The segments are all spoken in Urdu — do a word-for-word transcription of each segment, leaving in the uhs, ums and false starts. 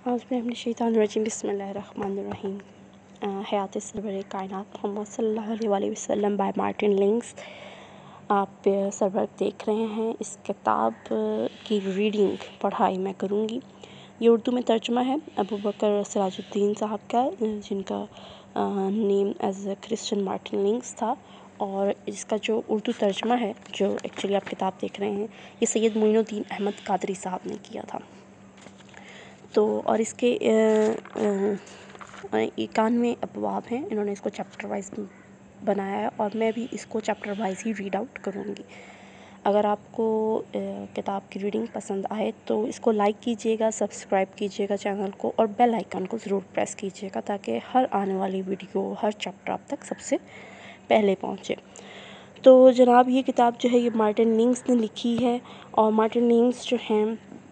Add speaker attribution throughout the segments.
Speaker 1: اعوذ باللہ من الشیطان الرجیم بسم اللہ الرحمن الرحیم حیات سرور کائنات محمد صلی اللہ علیہ وآلہ وسلم بائی مارٹن لنکس۔ آپ سرور دیکھ رہے ہیں۔ اس کتاب کی ریڈنگ پڑھائی میں کروں گی۔ یہ اردو میں ترجمہ ہے ابو بکر سراج الدین صاحب کا، جن کا name is a Christian Martin Lings تھا، اور اس کا جو اردو ترجمہ ہے، جو ایکچولی آپ کتاب دیکھ رہے ہیں، یہ سید معین الدین احمد قادری صاحب نے کیا تھا۔ تو اور اس کے اکانوے ابواب ہیں۔ انہوں نے اس کو چیپٹر وائز بنایا ہے، اور میں بھی اس کو چیپٹر وائز ہی ریڈ آؤٹ کروں گی۔ اگر آپ کو کتاب کی ریڈنگ پسند آئے تو اس کو لائک کیجیے گا، سبسکرائب کیجیے گا چینل کو، اور بیل آئیکن کو ضرور پریس کیجیے گا، تاکہ ہر آنے والی ویڈیو، ہر چیپٹر آپ تک سب سے پہلے پہنچے۔ تو جناب، یہ کتاب جو ہے یہ مارٹن لنکس نے لکھی ہے، اور مارٹن لنکس جو ہیں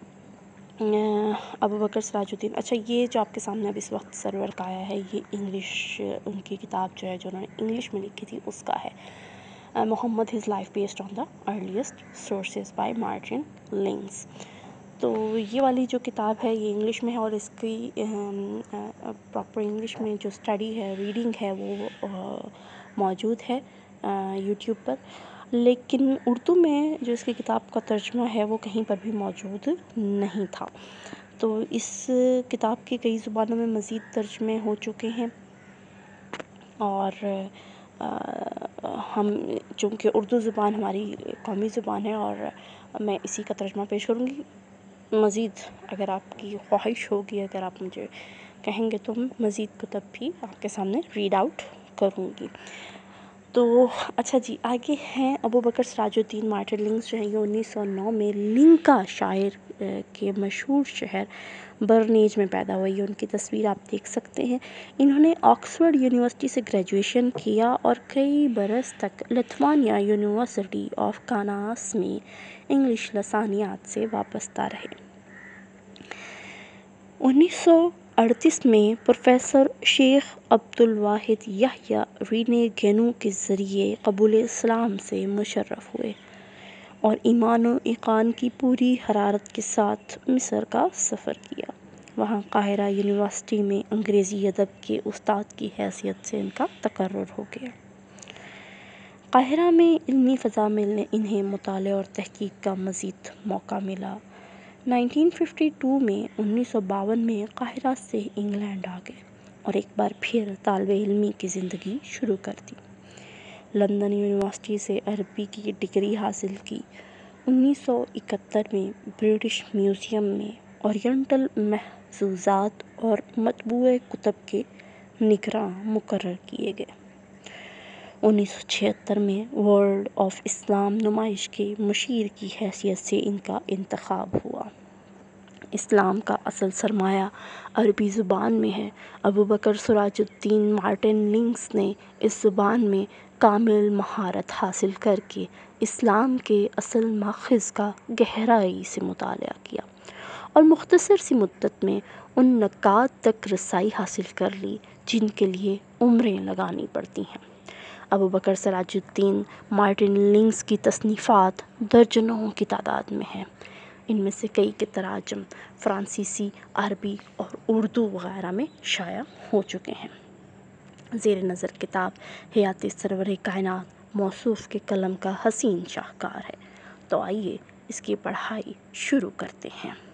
Speaker 1: ابو بکر سراج الدین، اچھا یہ جو آپ کے سامنے اب اس وقت سرور کا آیا ہے، یہ انگلش ان کی کتاب جو ہے، جو انہوں نے انگلش میں لکھی تھی، اس کا ہے۔ Muhammad his life based on the earliest sources by Martin Lings. تو یہ والی جو کتاب ہے یہ انگلش میں ہے، اور اس کی پراپر انگلش میں جو اسٹڈی ہے، ریڈنگ ہے، وہ موجود ہے یوٹیوب پر، لیکن اردو میں جو اس کی کتاب کا ترجمہ ہے وہ کہیں پر بھی موجود نہیں تھا۔ تو اس کتاب کے کئی زبانوں میں مزید ترجمے ہو چکے ہیں، اور ہم چونکہ اردو زبان ہماری قومی زبان ہے، اور میں اسی کا ترجمہ پیش کروں گی۔ مزید اگر آپ کی خواہش ہوگی، اگر آپ مجھے کہیں گے، تو مزید کتب بھی آپ کے سامنے ریڈ آؤٹ کروں گی۔ تو اچھا جی، آگے ہیں ابو بکر سراج الدین مارٹن لنکس جو ہیں، یہ انیس سو نو میں لنکا شائر کے مشہور شہر برنیج میں پیدا ہوئی۔ ان کی تصویر آپ دیکھ سکتے ہیں۔ انہوں نے آکسفورڈ یونیورسٹی سے گریجویشن کیا، اور کئی برس تک لتھوانیا یونیورسٹی آف کاناس میں انگلش لسانیات سے وابستہ رہے۔ انیس سو اڑتیس میں پروفیسر شیخ عبدالواحد یحییٰ رینیگنو کے ذریعے قبول اسلام سے مشرف ہوئے، اور ایمان و ایقان کی پوری حرارت کے ساتھ مصر کا سفر کیا۔ وہاں قاہرہ یونیورسٹی میں انگریزی ادب کے استاد کی حیثیت سے ان کا تقرر ہو گیا۔ قاہرہ میں علمی فضا میں انہیں مطالعہ اور تحقیق کا مزید موقع ملا۔ نائنٹین ففٹی ٹو میں انیس سو باون میں قاہرہ سے انگلینڈ آ گئے، اور ایک بار پھر طالب علمی کی زندگی شروع کر دی۔ لندن یونیورسٹی سے عربی کی ڈگری حاصل کی۔ انیس سو اکہتر میں برٹش میوزیم میں اورینٹل محفوظات اور مطبوعہ کتب کے نگراں مقرر کیے گئے۔ انیس سو چھہتر میں ورلڈ آف اسلام نمائش کے مشیر کی حیثیت سے ان کا انتخاب ہوا۔ اسلام کا اصل سرمایہ عربی زبان میں ہے۔ ابو بکر سراج الدین مارٹن لنکس نے اس زبان میں کامل مہارت حاصل کر کے اسلام کے اصل ماخذ کا گہرائی سے مطالعہ کیا، اور مختصر سی مدت میں ان نکات تک رسائی حاصل کر لی جن کے لیے عمریں لگانی پڑتی ہیں۔ ابو بکر سراج الدین مارٹن لنکس کی تصنیفات درجنوں کی تعداد میں ہیں۔ ان میں سے کئی کے تراجم فرانسیسی، عربی اور اردو وغیرہ میں شائع ہو چکے ہیں۔ زیر نظر کتاب حیات سرور کائنات موصوف کے قلم کا حسین شاہکار ہے۔ تو آئیے اس کی پڑھائی شروع کرتے ہیں۔